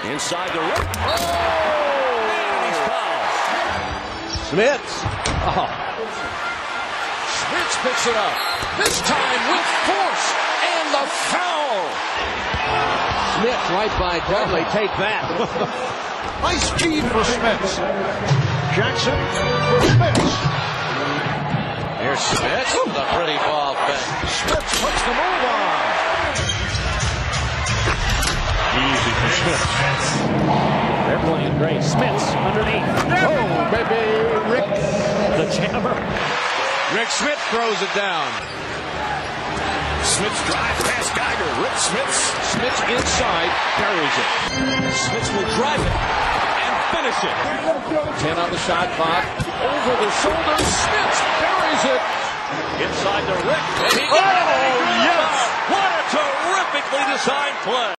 Inside the Rik. Oh! And he's fouled. Smits. Oh. Smits picks it up. This time with force. And the foul. Smits right by Dudley. Take that. Nice feed for Smits. Jackson for Smits. Here's Smits with a pretty ball fake. Smits puts the move on. Easy for Smits. They're playing great. Smits underneath. Oh, baby. Rik. The jammer. Rik Smits throws it down. Smits drives past Geiger. Rik Smits. Smits inside, buries it. Smits will drive it and finish it. 10 on the shot clock. Over the shoulder. Smits buries it. Inside the Rik. And he Oh, yes! What a terrifically designed play.